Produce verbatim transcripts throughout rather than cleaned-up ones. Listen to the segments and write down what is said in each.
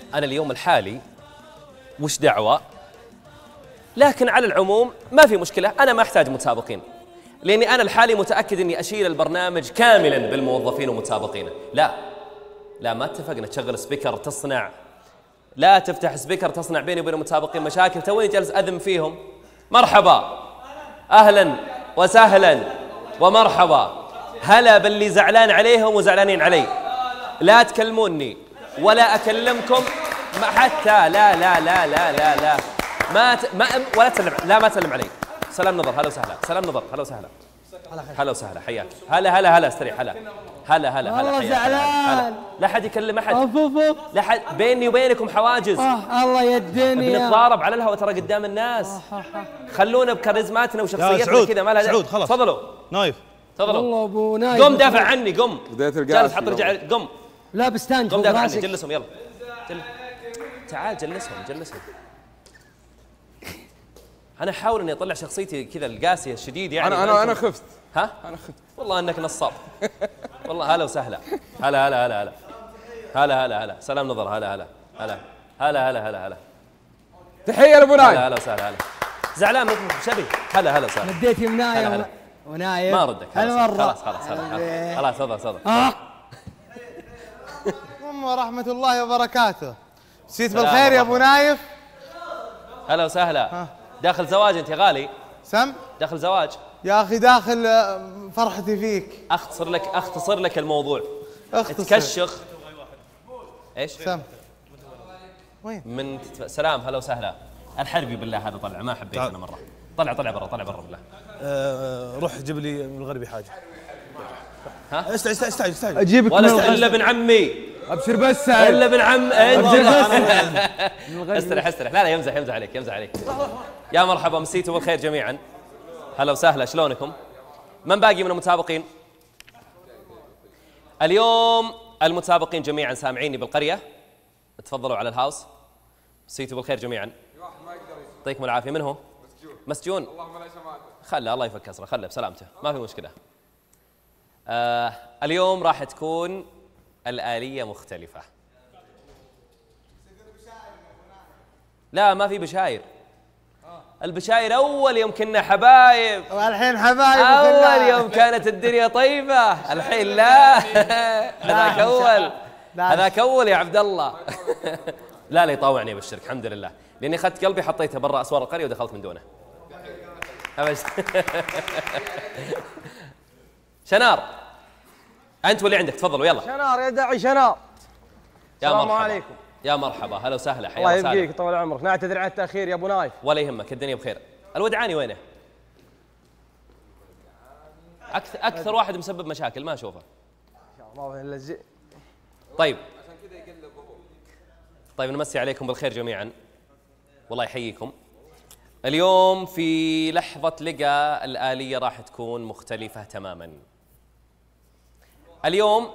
أنا اليوم الحالي وش دعوة، لكن على العموم ما في مشكلة، أنا ما أحتاج متسابقين، لأني أنا الحالي متأكد أني أشيل البرنامج كاملا بالموظفين ومتسابقينه. لا لا ما اتفقنا تشغل سبيكر تصنع، لا تفتح سبيكر تصنع بيني وبين المتسابقين مشاكل، توني جالس أذم فيهم. مرحبا، أهلا وسهلا ومرحبا، هلا باللي زعلان عليهم وزعلانين علي. لا تكلموني ولا أكلمكم حتى، لا لا لا لا لا لا ما ت... ما ولا تسلم، لا ما تسلم علي. سلام نظر، هلا وسهلا. سلام نظر، هلا وسهلا. هلا وسهلا، حياك. هلا هلا هلا استريح. هلا هلا هلا هلا والله زعلان. لا حد يكلم احد، لا حد، بيني وبينكم حواجز. آه الله يا الدنيا، بنتضارب على الهواء ترى قدام الناس. خلونا بكاريزماتنا وشخصيتنا كذا، ما لها سعود خلاص. تفضلوا نايف تفضلوا. والله ابو نايف قم دافع عني، قم. بديت جالس حط رجع، قم لابس تانك قم فوق دافع عني، راسك. جلسهم يلا. جل... تعال جلسهم جلسهم. انا احاول اني اطلع شخصيتي كذا القاسيه الشديد يعني. انا انا انا خفت. ها انا خفت والله انك نصاب. والله هلا وسهلا. هلا هلا هلا هلا هلا هلا هلا سلام نظر. هلا هلا هلا هلا هلا هلا هلا تحيه لابو نايف. هلا هلا وسهلا. هلا زعلان منكم شبي. هلا هلا وسهلا. رديت يمنايا ونايف ما ردك هالمره. خلاص خلاص خلاص خلاص تفضل تفضل. اه ورحمة الله وبركاته. مسيت بالخير يا ابو نايف. هلا وسهلا. داخل زواج انت يا غالي؟ سم؟ داخل زواج يا اخي داخل فرحتي فيك. اختصر لك اختصر لك الموضوع. اختصر. تكشخ ايش؟ سم وين؟ من تتف... سلام هلا وسهلا. الحربي بالله هذا طلع، ما حبيت انا مره. طلع طلع برا طلع برا بالله. أه روح جيب لي من الغربي حاجه. ها؟ استعجل استعجل استعجل استعجل. اجيبك ولا الا ابن عمي. ابشر بس الا ابن عم انت. ابشر بس. استرح استرح. لا لا يمزح يمزح عليك يمزح عليك. يا مرحبا، مسيتوا بالخير جميعا. هلا وسهلا، شلونكم؟ من باقي من المتسابقين؟ اليوم المتسابقين جميعا سامعيني بالقرية؟ تفضلوا على الهاوس. مسيتوا بالخير جميعا. يعطيكم العافية. من هو؟ مسجون. مسجون. اللهم لا شماته. خله الله يفك اسره، خله بسلامته، ما في مشكلة. آه اليوم راح تكون الآلية مختلفة. لا ما في بشاير. البشاير أول يوم كنا حبايب، والحين حبايب. أول يوم كانت الدنيا طيبة، الحين لا. هذاك أول، هذاك أول يا عبد الله. لا لا يطاوعني بالشرك الحمد لله، لأني أخذت قلبي حطيته برا أسوار القرية ودخلت من دونه. شنار أنت واللي عندك تفضلوا يلا. شنار يا داعي شنار. يا السلام مرحبا. عليكم. يا مرحبا هلا وسهلا. الله يبقيك طول عمرك، نعتذر عن التأخير يا أبو نايف. ولا يهمك، الدنيا بخير. الودعاني وينه؟ أكثر أكثر واحد مسبب مشاكل ما أشوفه. ما إلا الزي. طيب طيب نمسي عليكم بالخير جميعا، والله يحييكم. اليوم في لحظة لقاء الآلية راح تكون مختلفة تماما. اليوم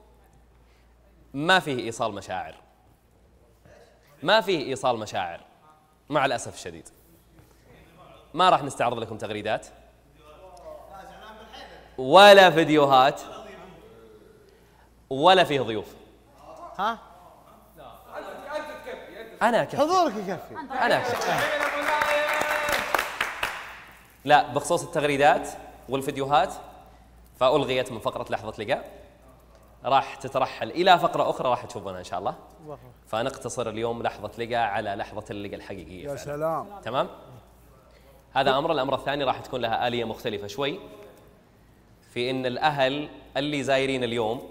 ما فيه إيصال مشاعر، ما فيه إيصال مشاعر مع الأسف الشديد. ما راح نستعرض لكم تغريدات ولا فيديوهات ولا فيه ضيوف. ها؟ أنا أكفي. حضورك يكفي. أنا أكفي. لا بخصوص التغريدات والفيديوهات فألغيت من فقرة لحظة لقاء، راح تترحل إلى فقرة أخرى راح تشوفونها إن شاء الله. فنقتصر اليوم لحظة لقاء على لحظة اللقاء الحقيقية. يا سلام. تمام؟ هذا أمر. الأمر الثاني راح تكون لها آلية مختلفة شوي، في إن الأهل اللي زايرين اليوم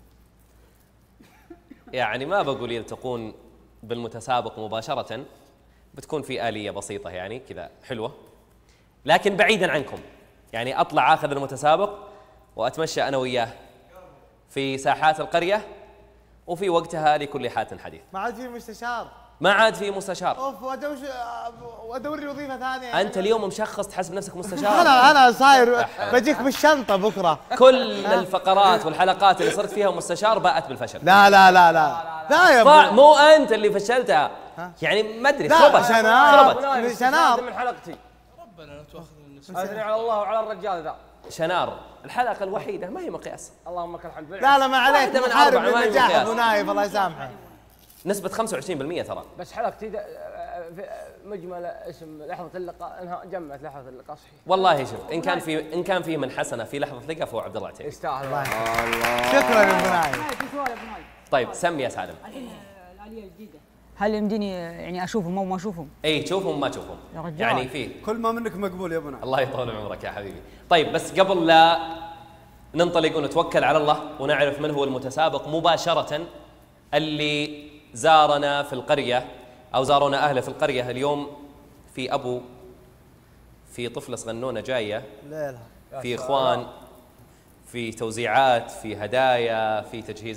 يعني ما بقول يلتقون بالمتسابق مباشرة، بتكون في آلية بسيطة يعني كذا حلوة، لكن بعيدا عنكم. يعني أطلع آخذ المتسابق وأتمشى أنا وياه في ساحات القرية، وفي وقتها لكل حات حديث. ما عاد في مستشار. ما عاد في مستشار. اوف وادور وادور لي وظيفه ثانيه. انت اليوم مشخص تحسب نفسك مستشار. انا انا صاير بجيك بالشنطه بكره. كل الفقرات والحلقات اللي صرت فيها مستشار باءت بالفشل. لا لا لا لا لا يا ابو مو انت اللي فشلتها يعني، ما ادري خربت. شنار شنار من حلقتي. ربنا لا تؤاخذنا. اثني على الله وعلى الرجال ذا. شنار الحلقه الوحيده ما هي مقياس. اللهم لك الحمد. لا لا ما عليك، من أربعة ما هي بالنجاح مقياس. ابو نايف الله يسامحه. نسبة خمسة وعشرين بالمئة ترى. بس حلقتي د- في مجمل اسم لحظة اللقاء انها جمعت لحظة اللقاء صحيح. والله شوف ان كان في ان كان فيه من حسنه في لحظه لقاء فهو عبد الله العتيبي. يستاهل. شكرا يا ابو نايف. في سؤال يا ابو نايف. طيب سم يا سالم. الحين الآلية الجديدة هل يمديني يعني اشوفهم او ما اشوفهم؟ اي تشوفهم ما تشوفهم. يا رجال. يعني فيه. كل ما منك مقبول يا ابو نايف. الله يطول عمرك يا حبيبي. طيب بس قبل لا ننطلق ونتوكل على الله ونعرف من هو المتسابق مباشره اللي زارنا في القريه او زارونا اهله في القريه اليوم، في ابو، في طفله صغنونه جايه، لا لا في اخوان، في توزيعات، في هدايا، في تجهيز